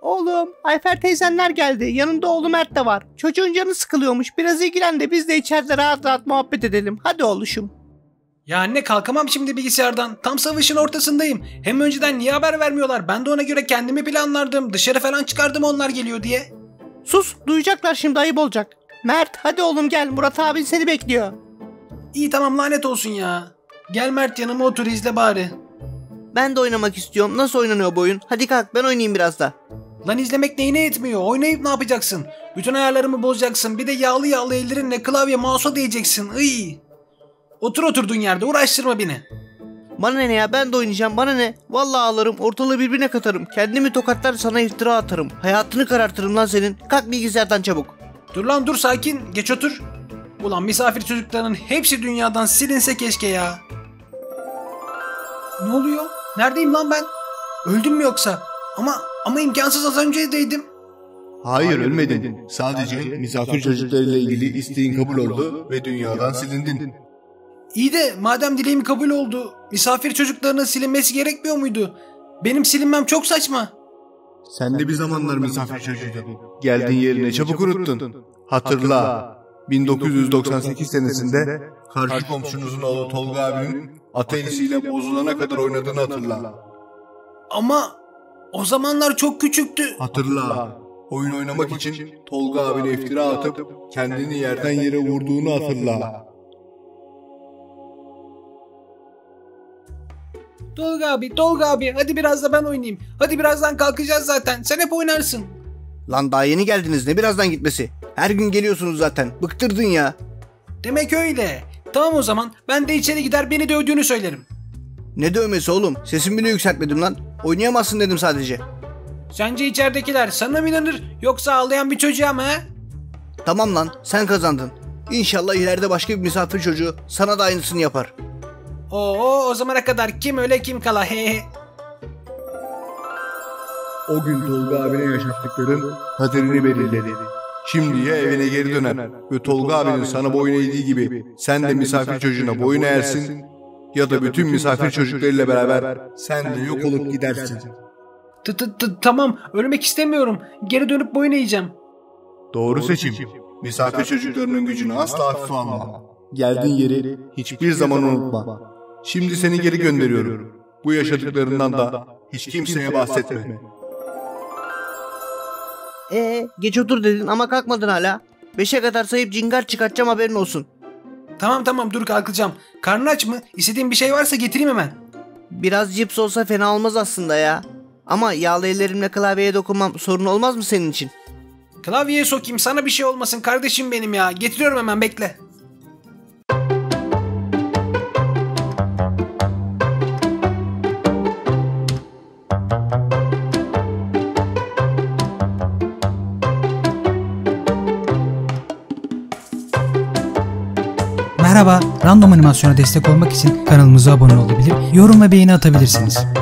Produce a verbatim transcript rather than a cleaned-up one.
Oğlum, Ayfer teyzenler geldi. Yanında oğlu Mert de var. Çocuğun canı sıkılıyormuş. Biraz ilgilen de biz de içeride rahat rahat muhabbet edelim. Hadi oğluşum. Ya anne, kalkamam şimdi bilgisayardan. Tam savaşın ortasındayım. Hem önceden niye haber vermiyorlar? Ben de ona göre kendimi planlardım. Dışarı falan çıkardım onlar geliyor diye. Sus, duyacaklar şimdi, ayıp olacak. Mert, hadi oğlum gel, Murat abin seni bekliyor. İyi tamam, lanet olsun ya. Gel Mert, yanıma otur, izle bari. Ben de oynamak istiyorum. Nasıl oynanıyor bu oyun? Hadi kalk, ben oynayayım biraz da. Lan izlemek neyine yetmiyor? Oynayıp ne yapacaksın? Bütün ayarlarımı bozacaksın. Bir de yağlı yağlı ellerinle klavye mouse'a değeceksin. Iy. Otur oturduğun yerde, uğraştırma beni. Bana ne ya, ben de oynayacağım, bana ne? Vallahi ağlarım, ortalığı birbirine katarım. Kendimi tokatlar, sana iftira atarım. Hayatını karartırım lan senin. Kalk bilgisayardan çabuk. Dur lan dur, sakin, geç otur. Ulan misafir çocuklarının hepsi dünyadan silinse keşke ya. Ne oluyor? Neredeyim lan ben? Öldüm mü yoksa? Ama ama imkansız, az önceydim. Hayır, ölmedin. Sadece misafir çocuklarıyla ilgili isteğin kabul oldu ve dünyadan silindin. İyi de madem dileğim kabul oldu, misafir çocuklarının silinmesi gerekmiyor muydu? Benim silinmem çok saçma. Sen de bir zamanlar misafir çocuğuydun. Geldiğin yerine çabuk unuttun. Hatırla. bin dokuz yüz doksan sekiz senesinde karşı komşunuzun oğlu Tolga abinin ateşiyle bozulana kadar oynadığını hatırla. Ama o zamanlar çok küçüktü. Hatırla. Oyun oynamak için Tolga abine iftira atıp kendini yerden yere vurduğunu hatırla. Tolga abi, Tolga abi, hadi biraz da ben oynayayım. Hadi birazdan kalkacağız zaten. Sen hep oynarsın. Lan daha yeni geldiniz, ne birazdan gitmesi? Her gün geliyorsunuz zaten. Bıktırdın ya. Demek öyle. Tamam o zaman, ben de içeri gider beni dövdüğünü söylerim. Ne dövmesi oğlum? Sesimi bile yükseltmedim lan. Oynayamazsın dedim sadece. Sence içeridekiler sana mı inanır yoksa ağlayan bir çocuğa mı he? Tamam lan, sen kazandın. İnşallah ileride başka bir misafir çocuğu sana da aynısını yapar. Oo, o zamana kadar kim öle kim kala he. O gün Tolga abine yaşattıkların kaderini belirledi. Şimdi ya evine geri döner ve Tolga abinin sana boyun eğdiği gibi sen de misafir çocuğuna boyun eğersin, ya da bütün misafir çocuklarıyla beraber sen de yok olup gidersin. Tamam, ölmek istemiyorum. Geri dönüp boyun eğeceğim. Doğru seçim. Misafir çocuklarının gücünü asla hafife alma. Geldiğin yeri hiçbir zaman unutma. Şimdi seni geri gönderiyorum. Bu yaşadıklarından da hiç kimseye bahsetme. Ee, geç otur dedin ama kalkmadın hala. Beşe kadar sayıp cingar çıkartacağım, haberin olsun. Tamam tamam, dur kalkacağım. Karnın aç mı? İstediğin bir şey varsa getireyim hemen. Biraz cips olsa fena olmaz aslında ya. Ama yağlı ellerimle klavyeye dokunmam sorun olmaz mı senin için? Klavyeye sokayım, sana bir şey olmasın kardeşim benim ya. Getiriyorum hemen, bekle. Merhaba, Random Animasyon'a destek olmak için kanalımıza abone olabilir, yorum ve beğeni atabilirsiniz.